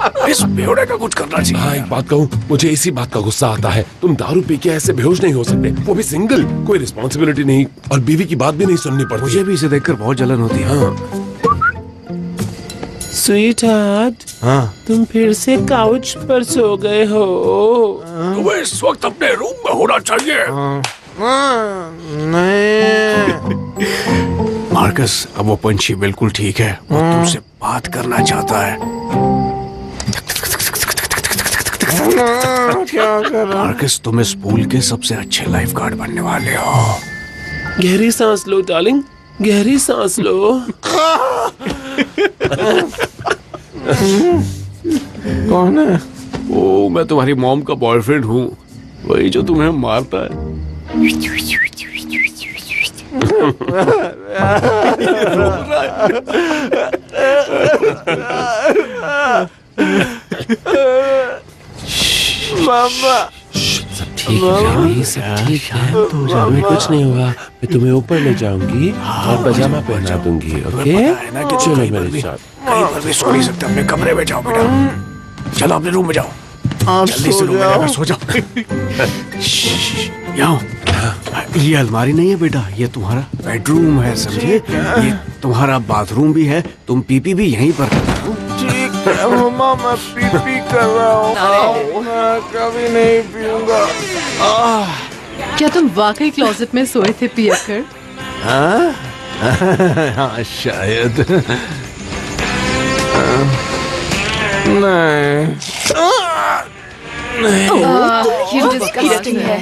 इस बेवड़े का कुछ करना चाहिए। हाँ, एक बात कहूँ, मुझे इसी बात का गुस्सा आता है। तुम दारू पी के ऐसे बेहोश नहीं हो सकते, वो भी सिंगल, कोई रिस्पॉन्सिबिलिटी नहीं और बीवी की बात भी नहीं सुननी पड़ती। मुझे भी इसे देखकर बहुत जलन होती है। हाँ। स्वीटहार्ट, हाँ, तुम फिर से काउच पर सो गए हो। तुम्हें इस वक्त अपने रूम में होना चाहिए। नहीं। मार्कस, अब वो पंछी बिल्कुल ठीक है। वो तुमसे बात करना चाहता है। क्या कर रहा? मार्कस, तुम इस पूल के सबसे अच्छे लाइफ गार्ड बनने वाले हो। गहरी सांस लो डार्लिंग, गहरी सांस लो। कौन है? ओ, मैं तुम्हारी मॉम का बॉयफ्रेंड हूँ, वही जो तुम्हें मारता है। मामा, सब ठीक है, सब ठीक है, तुम्हें कुछ नहीं हुआ। मैं तुम्हें ऊपर ले जाऊंगी और पजामा पहना दूंगी, ओके? चलो मेरे साथ। कहीं पर भी सो नहीं सकते, अपने कमरे में जाओ बेटा। चलो अपने रूम में जाओ, जल्दी से रूम में जाकर सो जाओ। यहाँ ये अलमारी नहीं है बेटा, ये तुम्हारा बेडरूम है, समझे? ये तुम्हारा बाथरूम भी है, तुम पीपी भी यहीं पर करते हो। ठीक है मम्मा, मैं पी कर रहा हूँ, मैं कभी नहीं पीऊंगा। क्या तुम वाकई क्लोजेट में सोए थे पियकर? हाँ, शायद। नहीं। ये डिस्गस्टिंग है।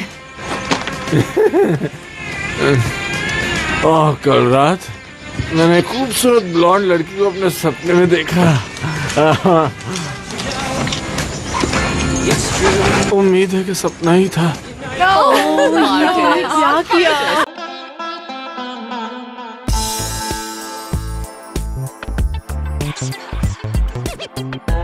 कल रात मैंने खूबसूरत ब्लॉन्ड लड़की को अपने सपने में देखा। उम्मीद है कि सपना ही था। क्या किया?